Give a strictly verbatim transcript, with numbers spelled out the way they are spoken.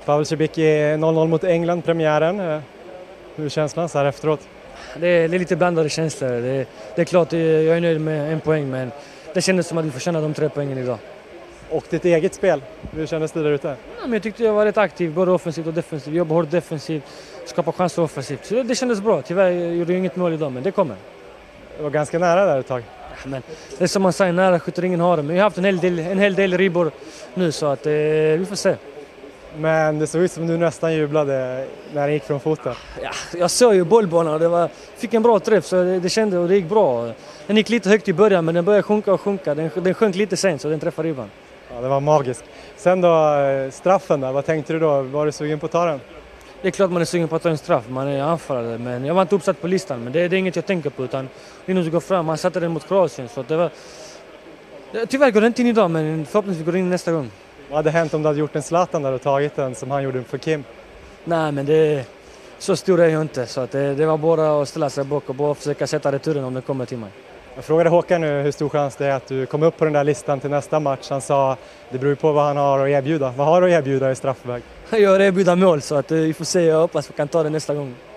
Pavel Cibicki noll noll mot England, premiären. Hur känns man så här efteråt? Det är, det är lite blandade känslor. Det, det är klart jag är nöjd med en poäng, men det kändes som att vi förtjänade de tre poängen idag. Och ditt eget spel, hur kändes det där ute? Ja, men jag tyckte jag var rätt aktiv, både offensivt och defensivt. Jobbade hårt defensivt, skapade chanser offensivt. Så det, det kändes bra. Tyvärr gjorde jag inget mål idag, men det kommer. Det var ganska nära där ett tag. Ja, men det är som man säger, nära skjuter ingen har det. Men jag har haft en hel del, en hel del ribbor nu, så att eh, vi får se. Men det såg ut som du nästan jublade när det gick från foten. Ja, jag såg ju bollbanan och det var, fick en bra träff, så det, det kände och det gick bra. Den gick lite högt i början, men den började sjunka och sjunka. Den, den sjönk lite sent, så den träffade ribban. Ja, det var magiskt. Sen då, straffen där, vad tänkte du då? Var du sugen på att ta den? Det är klart man är sugen på att ta en straff, man är anfallare, men jag var inte uppsatt på listan. Men det, det är inget jag tänker på, utan Linus går fram, han satte den mot Kroatien. Så det var, tyvärr går det inte in idag, men förhoppningsvis går det in nästa gång. Vad hade hänt om du hade gjort en Zlatan där och tagit den som han gjorde för Kim? Nej, men det, så stor är jag inte, så att det, det var bara att ställa sig bak och bara försöka sätta returen om det kommer till mig. Jag frågade Håkan nu hur stor chans det är att du kommer upp på den där listan till nästa match. Han sa det beror på vad han har att erbjuda. Vad har du att erbjuda i straffväg? Jag erbjuder mål, så att vi får se, jag hoppas vi kan ta det nästa gång.